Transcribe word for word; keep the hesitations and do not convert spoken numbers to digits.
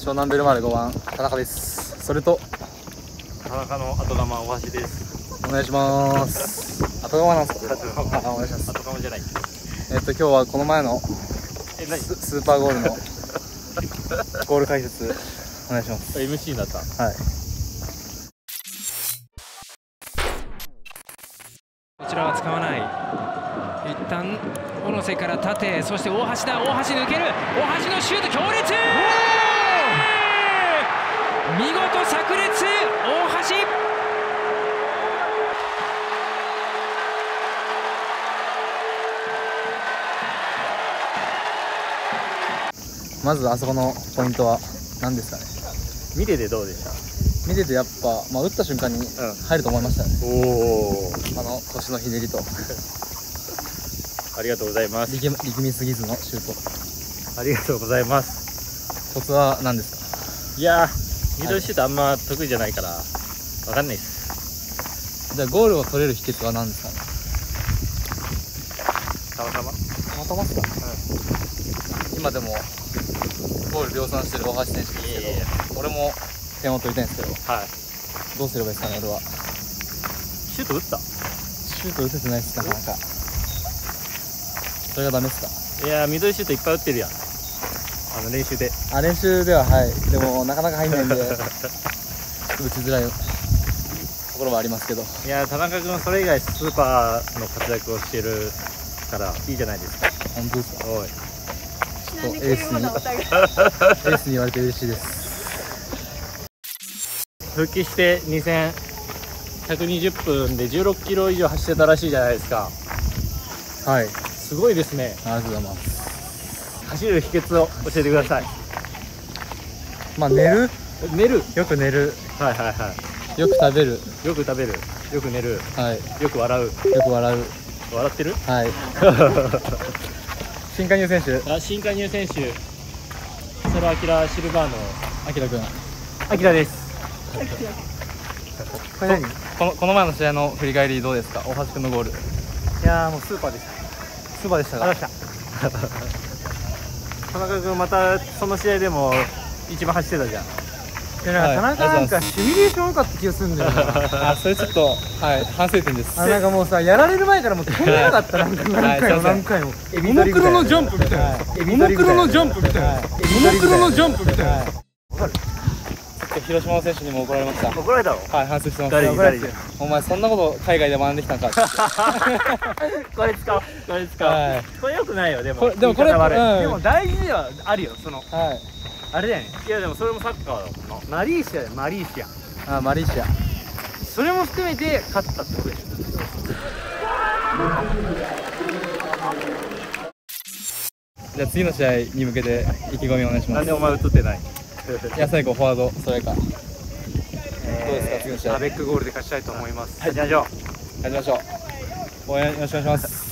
湘南ベルマーレごばん田中です。それと田中の後釜大橋です。 お願いします。後釜なんですか？あ、お願いします。 後釜じゃない。 えっと今日はこの前のえ、何？ ス、スーパーゴールのゴール解説お願いします。 エムシー になった。 はい。 こちらは使わない。一旦小野瀬から縦、そして大橋だ。大橋抜ける。大橋のシュート強烈。見事炸裂。大橋。 まずあそこのポイントは何ですかね？ 見ててどうでした？ 見ててやっぱ、まあ、打った瞬間に入ると思いましたね。 おお。 あの腰のひねりとありがとうございます。 力力みすぎずのシュート。 ありがとうございます。 コツは何ですか？ いやー、ミドルシュートあんま得意じゃないからわかんないです。 じゃあゴールを取れる秘訣は何ですかね？ たまたまたまたまっすか？うん、今でもゴール量産してる大橋選手ですけど、 いやいや俺も点を取りたいんですけど、 はい。 どうすればいいですかね？俺はシュート打った？ シュート打ててないです。なかなかそれがダメですか？ いやー、ミドルシュートいっぱい打ってるやん、あの練習で。 あ、練習でははい。でもなかなか入んないんで打ちづらいところはありますけど。 いやー、田中君はそれ以外スーパーの活躍をしてるからいいじゃないですか。 本当ですか？ おい、 ちょっとエースにエースに言われて嬉しいです。 復帰してに戦ひゃくにじゅっぷんでじゅうろっキロ以上走ってたらしいじゃないですか。 はい、 すごいですね。 ありがとうございます。 走る秘訣を教えてください。 まあ寝る、 寝る。 よく寝る、 はいはいはよく食べる、 い。よく食べる、よく寝る、 はい、 よく笑う。 よく笑う、 笑ってる？ はい。新加入選手、 あ、新加入選手、それアキラシルバーのあきらくん。 アキラです。 これ何？このこの前の試合の振り返りどうですか？大橋くんのゴール。 いやー、もうスーパーでした。 スーパーでしたあか？ らした田中君またその試合でも一番走ってたじゃん。 いや、 田中なんかシミュレーション良かった気がするんだよな。 あ、それちょっとはい反省点です。 あ、なんかもうさ、やられる前からもう飛んでなかった。なんか何回も何回もももクロのジャンプみたいな、ももクロのジャンプみたいな、ももクロのジャンプみたいな。 わかる。広島の選手にも怒られました。 怒られたの？ はい、反省してます。 誰に誰に？ お前そんなこと海外で学んできたんかって。 これ使おう、これ使おう、 はい、 これ良くないよ。でもこれでもこれ、うん、 でも大事ではあるよ、その、 はい、 あれだよね。 いやでもそれもサッカーだもんな。 マリーシアでマリーシア、 あ、マレーシア。 それも含めて勝ったってことでしょ。 じゃあ次の試合に向けて意気込みお願いします。 なんでお前映ってない？ いや、最後フォワードそれか。どうですか次の試合？ アベックゴールで勝ちたいと思います。 はい、じゃあじゃあ勝ちましょう。応援よろしくお願いします。